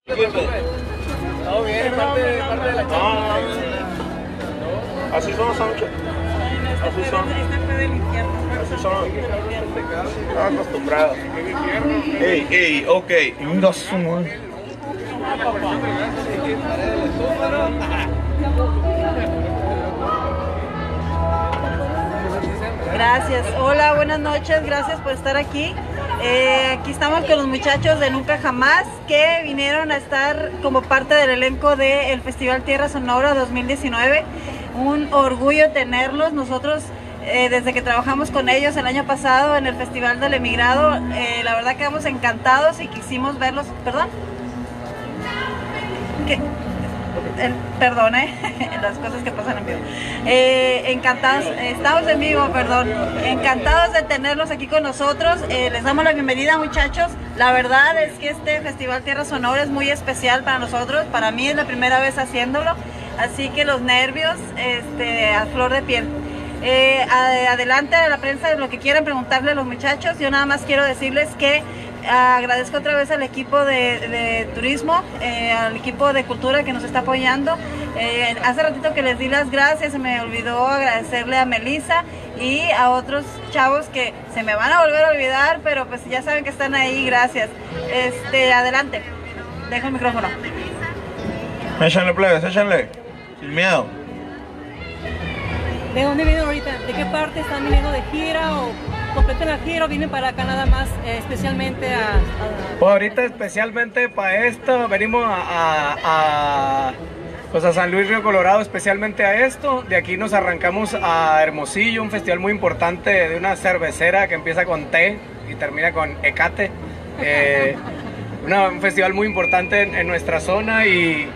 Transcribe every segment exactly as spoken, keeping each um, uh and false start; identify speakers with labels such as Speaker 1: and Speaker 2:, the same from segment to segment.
Speaker 1: No, bien, parte, parte de la chica. No, no, no. Así son, son. Así son. Así son. Están acostumbrados. Ey, ey, ok. No sumo.
Speaker 2: Gracias. Hola, buenas noches. Gracias por estar aquí. Eh, aquí estamos con los muchachos de Nunca Jamás que vinieron a estar como parte del elenco del Festival Tierra Sonora dos mil diecinueve. Un orgullo tenerlos. Nosotros eh, desde que trabajamos con ellos el año pasado en el Festival del Emigrado, eh, la verdad quedamos encantados y quisimos verlos. ¿Perdón? ¿Qué? El, perdón, ¿eh? Las cosas que pasan en vivo. Eh, encantados, estamos en vivo, perdón. Encantados de tenerlos aquí con nosotros. Eh, les damos la bienvenida, muchachos. La verdad es que este Festival Tierra Sonora es muy especial para nosotros. Para mí es la primera vez haciéndolo, así que los nervios este, a flor de piel. Eh, adelante a la prensa, lo que quieran preguntarle a los muchachos. Yo nada más quiero decirles que agradezco otra vez al equipo de, de turismo, eh, al equipo de cultura que nos está apoyando. Eh, hace ratito que les di las gracias, se me olvidó agradecerle a Melissa y a otros chavos que se me van a volver a olvidar, pero pues ya saben que están ahí, gracias. Este, adelante, dejo el micrófono.
Speaker 1: Échanle, plebes, échanle, sin miedo.
Speaker 3: ¿De dónde vienen ahorita? ¿De qué parte están viniendo de gira o completan la gira o vienen para acá nada más eh, especialmente a, a...?
Speaker 4: Pues ahorita especialmente para esto venimos a, a, a, pues a San Luis Río Colorado, especialmente a esto. De aquí nos arrancamos a Hermosillo, un festival muy importante de una cervecera que empieza con T y termina con Ecate. Eh, una, un festival muy importante en, en nuestra zona y...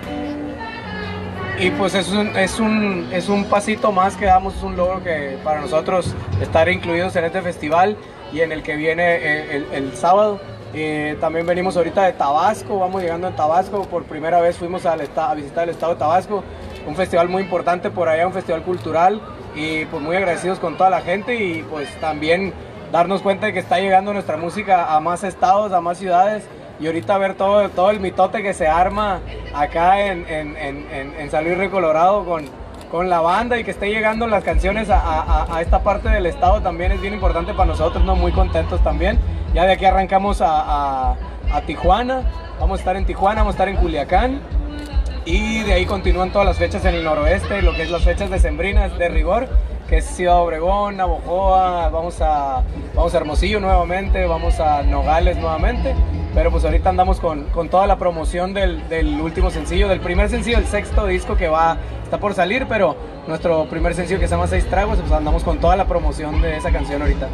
Speaker 4: Y pues es un, es, un, es un pasito más que damos, es un logro que para nosotros estar incluidos en este festival y en el que viene el, el, el sábado. Eh, también venimos ahorita de Tabasco, vamos llegando a Tabasco, por primera vez fuimos al a visitar el estado de Tabasco, un festival muy importante por allá, un festival cultural y pues muy agradecidos con toda la gente y pues también darnos cuenta de que está llegando nuestra música a más estados, a más ciudades. Y ahorita ver todo, todo el mitote que se arma acá en, en, en, en San Luis Río Colorado con, con la banda y que esté llegando las canciones a, a, a esta parte del estado también es bien importante para nosotros, ¿no? Muy contentos también. Ya de aquí arrancamos a, a, a Tijuana, vamos a estar en Tijuana, vamos a estar en Culiacán y de ahí continúan todas las fechas en el noroeste, lo que es las fechas decembrinas de rigor, que es Ciudad Obregón, Navojoa, vamos a, vamos a Hermosillo nuevamente, vamos a Nogales nuevamente. Pero pues ahorita andamos con, con toda la promoción del, del último sencillo, del primer sencillo, el sexto disco que va, está por salir, pero nuestro primer sencillo que se llama Seis Tragos, pues andamos con toda la promoción de esa canción ahorita.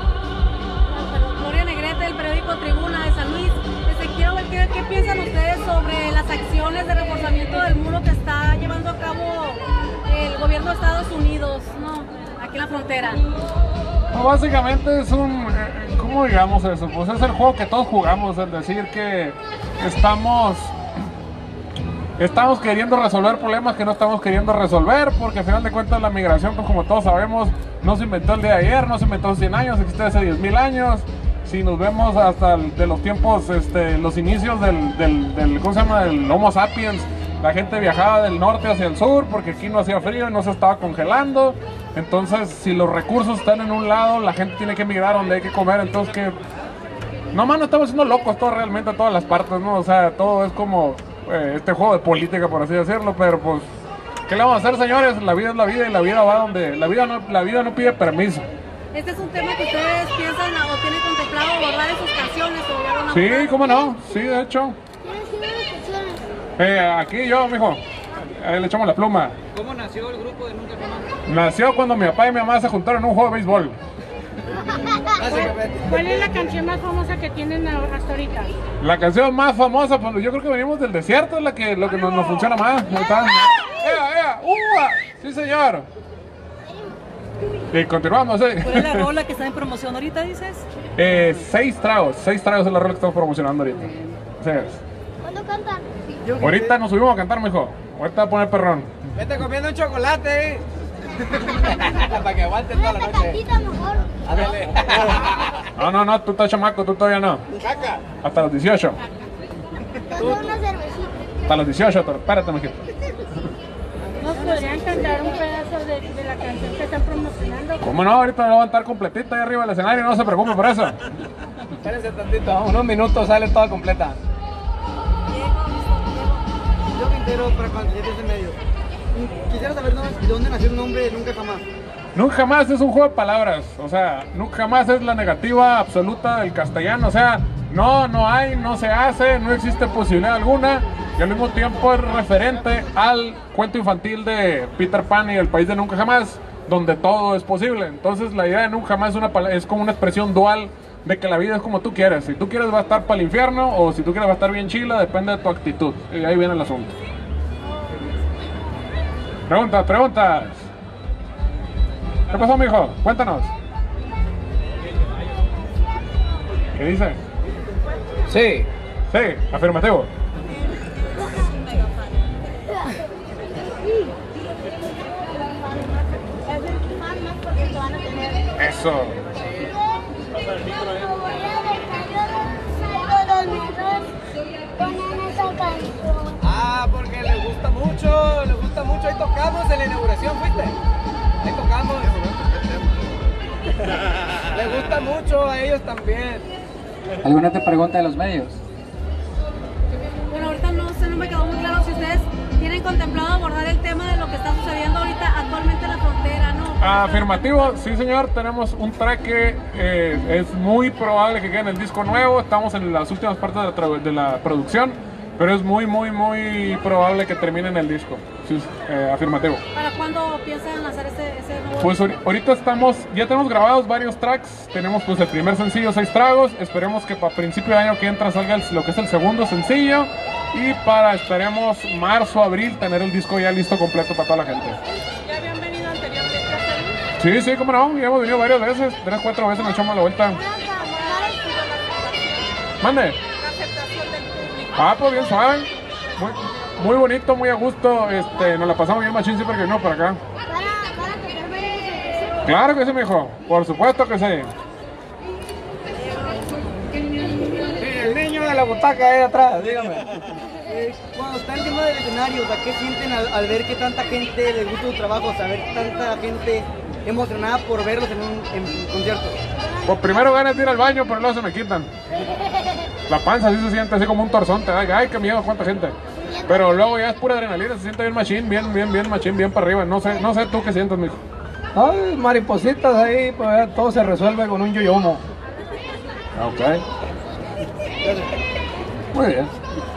Speaker 3: Gloria Negrete, del periódico Tribuna de San Luis. Desde quiero ver qué, qué piensan ustedes sobre las acciones de reforzamiento del muro que está llevando a cabo el gobierno de Estados Unidos, ¿no? Aquí en la frontera.
Speaker 5: No, básicamente es un, ¿cómo digamos eso? Pues es el juego que todos jugamos, es decir que estamos, estamos queriendo resolver problemas que no estamos queriendo resolver, porque al final de cuentas la migración, pues como todos sabemos, no se inventó el día de ayer, no se inventó hace cien años, existe hace diez mil años. Si nos vemos hasta el, de los tiempos, este, los inicios del, del, del, ¿cómo se llama? Del Homo sapiens, la gente viajaba del norte hacia el sur porque aquí no hacía frío y no se estaba congelando. Entonces, si los recursos están en un lado, la gente tiene que emigrar donde hay que comer. Entonces, que no, mano, estamos siendo locos todos realmente, todas las partes, ¿no? O sea, todo es como eh, este juego de política, por así decirlo. Pero, pues, ¿qué le vamos a hacer, señores? La vida es la vida y la vida va donde... La vida no, la vida no pide permiso.
Speaker 3: ¿Este es un tema que ustedes piensan o tienen contemplado abordar en sus canciones? O ya van a
Speaker 5: Sí,
Speaker 3: abordar?
Speaker 5: cómo no, sí, de hecho. Eh, aquí yo, mijo, ahí le echamos la pluma.
Speaker 6: ¿Cómo nació el grupo de Nunca Jamás?
Speaker 5: Nació cuando mi papá y mi mamá se juntaron en un juego de béisbol.
Speaker 7: ¿Cuál es la canción más famosa que tienen hasta ahorita?
Speaker 5: La canción más famosa, pues yo creo que venimos del desierto, es la que, lo que nos, nos funciona más. ¿Está? ¡Ea, ea! ¡Uva! ¡Sí, señor! Y continuamos, ¿eh?
Speaker 3: ¿Cuál es la rola que está en promoción ahorita, dices?
Speaker 5: Eh, seis tragos, seis tragos es la rola que estamos promocionando ahorita. Así es.
Speaker 7: ¿Cuándo cantan?
Speaker 5: Ahorita nos subimos a cantar, mijo. Ahorita a poner perrón.
Speaker 6: Vete comiendo un chocolate, ¿eh? Para que aguante toda la noche.
Speaker 7: Mejor.
Speaker 6: Ándale.
Speaker 5: No, no, no, tú estás chamaco, tú todavía no.
Speaker 6: Caca.
Speaker 5: Hasta los dieciocho.
Speaker 7: una cervecita.
Speaker 5: Hasta los dieciocho, Toro. Espérate, mijito.
Speaker 7: ¿Nos podrían cantar un pedazo de, de la canción que están promocionando?
Speaker 5: ¿Cómo no? Ahorita la voy a estar completita ahí arriba del escenario, no se preocupe por eso.
Speaker 6: Espérense tantito, unos minutos sale toda completa.
Speaker 8: Yo Quintero, para cuando llegues de medio. Quisiera saber de dónde nació el nombre de Nunca Jamás.
Speaker 5: Nunca Jamás es un juego de palabras, o sea, nunca jamás es la negativa absoluta del castellano, o sea, no, no hay, no se hace, no existe posibilidad alguna, y al mismo tiempo es referente al cuento infantil de Peter Pan y el país de Nunca Jamás, donde todo es posible. Entonces la idea de Nunca Jamás es, una, es como una expresión dual de que la vida es como tú quieres. Si tú quieres va a estar para el infierno o si tú quieres va a estar bien chila, depende de tu actitud. Y ahí viene el asunto. Preguntas, preguntas. ¿Qué pasó, mijo? Cuéntanos. ¿Qué dice?
Speaker 6: Sí.
Speaker 5: Sí, afirmativo. Eso.
Speaker 6: Ah, porque les gusta mucho, les gusta mucho. Ahí tocamos en la inauguración, ¿fuiste? Ahí tocamos. Les gusta mucho a ellos también.
Speaker 9: ¿Alguna te pregunta de los medios?
Speaker 3: Bueno, ahorita no sé, no me quedó muy claro si ustedes tienen contemplado abordar el tema de lo que está sucediendo ahorita actualmente en la frontera, ¿no?
Speaker 5: Afirmativo, sí señor, tenemos un track que eh, es muy probable que quede en el disco nuevo, estamos en las últimas partes de la, de la producción, pero es muy muy muy probable que termine en el disco, sí, eh, afirmativo.
Speaker 3: ¿Para cuándo piensan lanzar ese, ese nuevo?
Speaker 5: Pues ahorita estamos, ya tenemos grabados varios tracks, tenemos pues el primer sencillo, Seis Tragos, esperemos que para principio de año que entra salga el, lo que es el segundo sencillo, y para, esperemos, marzo, abril, tener el disco ya listo completo para toda la gente.
Speaker 7: ¿Ya habían venido anteriormente a hacerlo?
Speaker 5: Sí, sí, cómo no, ya hemos venido varias veces, tres, cuatro veces nos echamos la vuelta. Mande.
Speaker 7: La aceptación del público.
Speaker 5: Ah, pues bien suave, muy, muy bonito, muy a gusto, este, nos la pasamos bien machín siempre que vino para acá. Claro que sí, mijo, por supuesto que sí.
Speaker 6: El niño de la butaca ahí atrás, dígame.
Speaker 8: Eh, cuando están encima del escenario, ¿a qué sienten al, al ver que tanta gente les gusta su trabajo? Saber tanta gente emocionada por verlos en un en concierto.
Speaker 5: Pues primero ganas de ir al baño, pero luego se me quitan. La panza así se siente, así como un torzonte. Ay, ay, qué miedo, cuánta gente. Pero luego ya es pura adrenalina, se siente bien machín, bien, bien, bien machín, bien para arriba. No sé, no sé tú qué sientes, mijo.
Speaker 6: Ay, maripositas ahí, pues todo se resuelve con un yoyomo.
Speaker 5: Ok. Muy bien.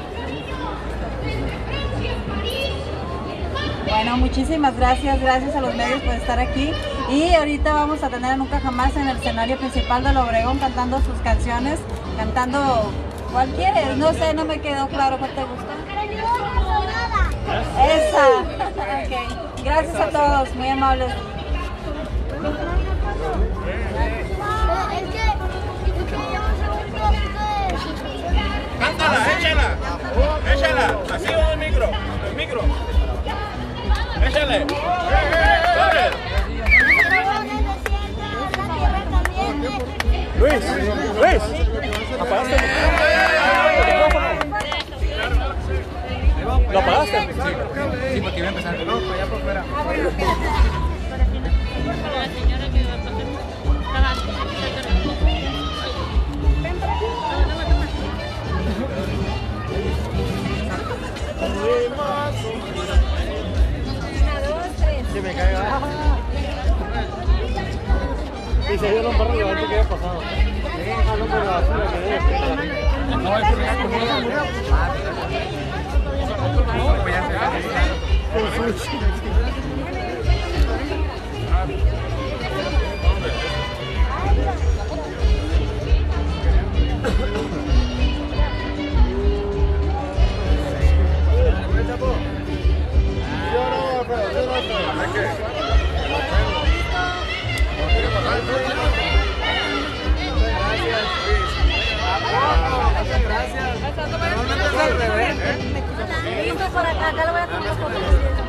Speaker 2: Bueno, muchísimas gracias, gracias a los medios por estar aquí. Y ahorita vamos a tener a Nunca Jamás en el escenario principal de Obregón cantando sus canciones, cantando cuál quieres, no sé, no me quedó claro cuál te gustó. Esa. Ok, gracias a todos, muy amables.
Speaker 1: Cántala, échala, échala, así va el micro, el micro. Échale. Luis, Luis, apagaste el micrófono. ¿Lo apagaste? Sí, sí, porque iba a empezar. No, para allá por fuera. Que me caiga. Y se dio los barros de antes que había pasado. No, pero la basura que debe. No, es que
Speaker 3: Por acá, acá le voy a tomar una foto.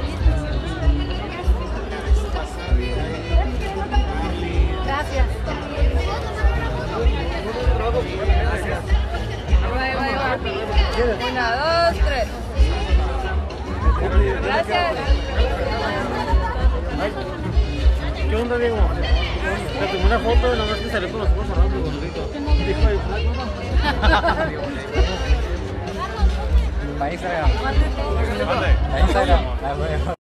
Speaker 3: Gracias. Ahí va, ahí va, ahí va.
Speaker 10: Una, dos, tres. Gracias.
Speaker 11: ¿Qué onda, Diego? Te tomé una foto y nomás te salió con los ojos cerrados muy bonito. Dijo ahí,
Speaker 9: Para Instagram. Para Instagram.